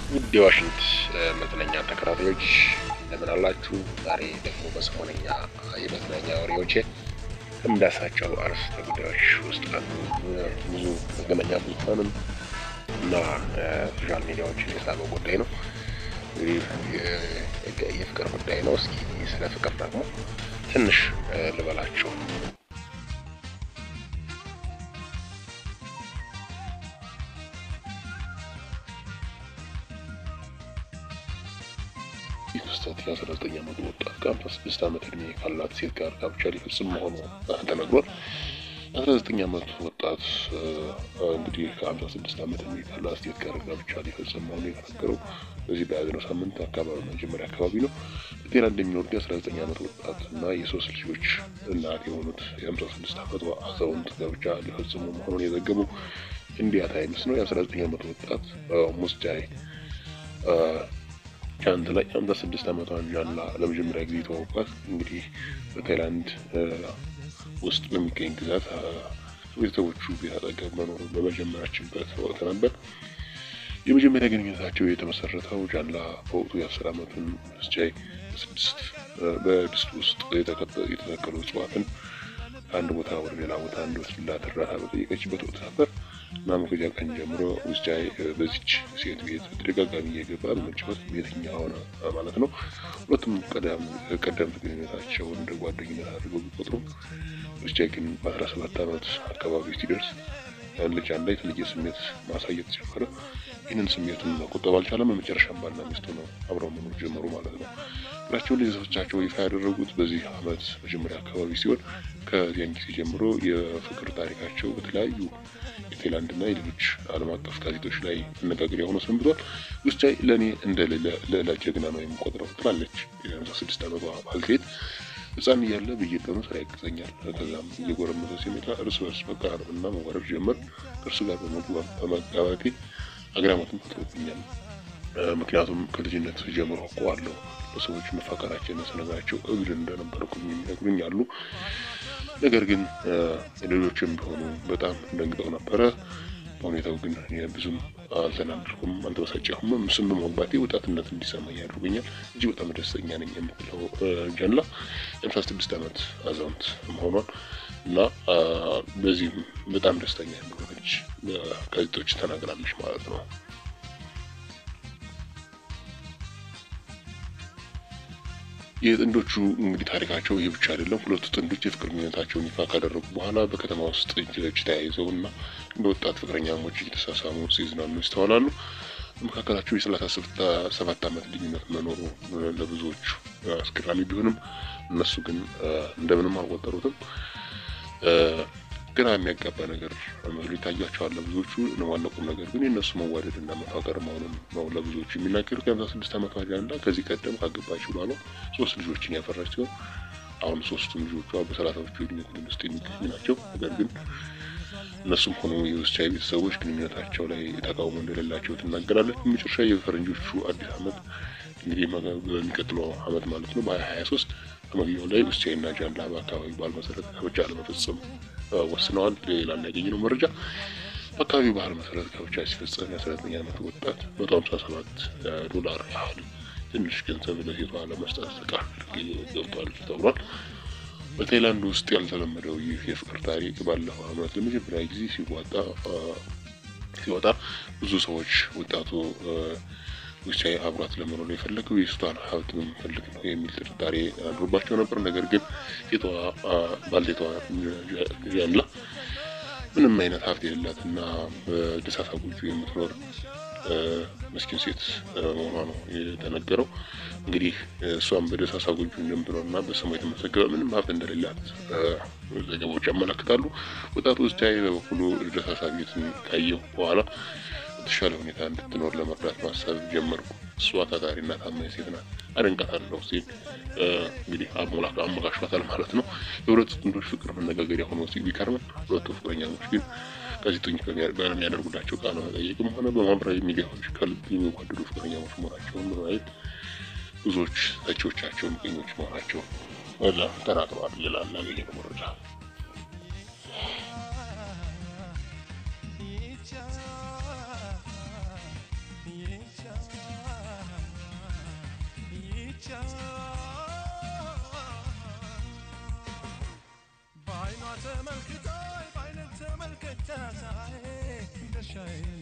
ውድ የዋሽንት መዝናኛ ተከታታዮች እንደምን አላችሁ? ዛሬ ደግሞ በሰሞነኛ የመዝናኛ ወሬዎቼ ከምዳሳቸው አርዕስተ ጉዳዮች ውስጥ አንዱ ብዙ መገናኛ ብዙኃንን እና ሶሻል ሚዲያዎችን የሳበው ጉዳይ ነው። የፍቅር ጉዳይ ነው። እስኪ ስለ ፍቅር ደግሞ ትንሽ ልበላችሁ። ክስተት የ19 ዓመት ወጣት ከ56 ዓመት ዕድሜ ካላት ሴት ጋር ጋብቻ ሊፈጽም መሆኑ ተነግሯል። 19 ዓመት ወጣት እንግዲህ ከ56 ዓመት ዕድሜ ካላት ሴት ጋር ጋብቻ ሊፈጽም መሆኑ የተነገረው በዚህ በያዝነው ሳምንት አካባቢ መጀመሪያ አካባቢ ነው። በቴህራን እንደሚኖር የ19 ዓመት ወጣት እና የሶስት ልጆች እናት የሆኑት የ56 ዓመቷ አዛውንት ጋብቻ ሊፈጽሙ መሆኑን የዘገበው ኢንዲያ ታይምስ ነው። የ19 ዓመት ወጣት ሙስጃይ ቻንት ላይ 56 ዓመቷን ጃንላ ለመጀመሪያ ጊዜ ተዋውቋት እንግዲህ በታይላንድ ውስጥ በሚገኝ ግዛት ቤተሰቦቹ ቤት አጠገብ መኖር በመጀመራችበት ወቅት ነበር። የመጀመሪያ ግንኙነታቸው የተመሰረተው ጃንላ በወቅቱ የ10 ዓመቱን ሙስጃይ በድስት ውስጥ የተተከሉ እጽዋትን ከአንድ ቦታ ወደ ሌላ ቦታ እንዲወስድላት እርዳታ በጠየቀችበት ወቅት ነበር። እና ከዚያ ቀን ጀምሮ ሙስጃይ በዚች ሴት ቤት ተደጋጋሚ እየገባ በመጫወት ቤተኛ ሆነ ማለት ነው። ሁለቱም ቀደምት ግንኙነታቸውን እንደ ጓደኝነት አድርገው ቢቆጥሩም ሙስጃይ ግን በ17 ዓመት አካባቢ ሲደርስ ልጅ አንድ የተለየ ስሜት ማሳየት ጀመረ። ይህንን ስሜቱን መቆጠብ አልቻለም። በመጨረሻም ባልና ሚስት ሆነው አብረው መኖር ጀመሩ ማለት ነው። ፍቅራቸውን ለቤተሰቦቻቸው ይፋ ያደረጉት በዚህ ዓመት መጀመሪያ አካባቢ ሲሆን ከዚያን ጊዜ ጀምሮ የፍቅር ታሪካቸው በተለያዩ የታይላንድ እና የሌሎች ዓለም አቀፍ ጋዜጦች ላይ መነጋገሪያ ሆኖ ሰንብቷል። ሙስጃይ ለእኔ እንደ ሌላ ጀግና ነው የምቆጥረው ትላለች የ56 ዓመቷ ባልቴት። ሕፃን እያለ በየቀኑ ስራ ያግዘኛል። ከዛም እየጎረመሰ ሲመጣ እርስ በርስ መቀራረብና መዋደድ ጀመር። ከእርሱ ጋር በመጋባቴ አግራሞትን ፈጥሮብኛል። ምክንያቱም ከልጅነት ጀምሮ አውቀዋለሁ። ለሰዎች መፋቀራችንን ስነግራቸው እብድ እንደነበርኩኝ የሚነግሩኝ አሉ። ነገር ግን ሌሎችም ቢሆኑ በጣም ደንግጠው ነበረ። በሁኔታው ግን ብዙም አልተናደድኩም፣ አልተበሳጨሁም። ምስም በመግባቴ ወጣትነት እንዲሰማኝ ያደርጉኛል እንጂ በጣም ደስተኛ ነኝ የምትለው ጃንላ የ56 ዓመት አዛውንት መሆኗን እና በዚህም በጣም ደስተኛ እንደሆነች ጋዜጦች ተናግራለች ማለት ነው። የጥንዶቹ እንግዲህ ታሪካቸው ይህ ብቻ አይደለም። ሁለቱ ጥንዶች የፍቅር ግንኙነታቸውን ይፋ ካደረጉ በኋላ በከተማ ውስጥ እጅ ለእጅ ተያይዘው እና እንደ ወጣት ፍቅረኛሞች እየተሳሳሙ ሲዝናኑ ይስተዋላሉ። በመካከላቸው የ37 ዓመት ልዩነት መኖሩ ለብዙዎቹ አስገራሚ ቢሆንም እነሱ ግን እንደምንም አልቆጠሩትም። ግራ የሚያጋባ ነገር መስሎ ይታያቸዋል ለብዙዎቹ። ዋናው ቁም ነገር ግን የእነሱ መዋደድ እና መፋቀር መሆኑን ነው ለብዙዎቹ የሚናገሩት። የ56 ዓመቷ ጃንላ ከዚህ ቀደም ካገባችው ባሏ 3 ልጆችን ያፈራች ሲሆን አሁን 3ቱም ልጆቿ በ30ዎቹ ዕድሜ ክልል ውስጥ የሚገኙ ናቸው። ነገር ግን እነሱም ሆኑ የሙስጃይ ቤተሰቦች ግንኙነታቸው ላይ ተቃውሞ እንደሌላቸው ትናገራለች። በመጨረሻ የፈረንጆቹ አዲስ ዓመት እንግዲህ በሚቀጥለው ዓመት ማለት ነው በ2023 በመግቢያው ላይ ሙስጃይ እና ጃንላ በአካባቢው ባህል መሰረት ጋብቻ ለመፈጸም ወስነዋል። ሌላ ያገኘነው መረጃ በአካባቢው ባህል መሰረት ጋብቻ ሲፈጸም የ19 ዓመት ወጣት $157 ያህል ትንሽ ገንዘብ ለሴቷ ለመስጠት ቃል ገብቷል ተብሏል። በታይላንድ ውስጥ ያልተለመደው ይህ የፍቅር ታሪክ ባለፈው ዓመት ለመጀመሪያ ጊዜ ሲወጣ ብዙ ሰዎች ወጣቱ ሙስጃይ አብሯት ለመኖር የፈለገው የእሷን ሀብት በመፈለግ ነው የሚል ጥርጣሬ አድሮባቸው ነበር። ነገር ግን ባልቴቷ ጃንላ ምንም አይነት ሀብት የሌላትና በደሳሳ ጎጆ የምትኖር ምስኪን ሴት መሆኗ ነው የተነገረው። እንግዲህ እሷም በደሳሳ ጎጆ እንደምትኖርና በስሟ የተመዘገበ ምንም ሀብት እንደሌላት ዘገባዎች ያመለክታሉ። ወጣቱ ሙስጃይ በበኩሉ ደሳሳ ቤትን ካየሁ በኋላ በተሻለ ሁኔታ እንድትኖር ለመርዳት ማሰብ ጀመርኩ። እሷ ታታሪና ታማኝ ሴት ናት፣ አደንቃታለሁ ሲል እንግዲህ አሞካሽቷታል ማለት ነው። የሁለቱ ጥንዶች ፍቅር መነጋገሪያ ሆኖ ቢቀርብም ሁለቱ ፍቅረኛሞች ግን ጋዜጠኞች በሚያደርጉላቸው ቃለ መጠይቅም ሆነ በማህበራዊ ሚዲያዎች ከልብ የሚዋደዱ ፍቅረኛሞች መሆናቸውን በማየት ብዙዎች ተቺዎቻቸው ምቀኞች መሆናቸው ተናግረዋል ይላል ያገኘነው መረጃ። ብቻዬን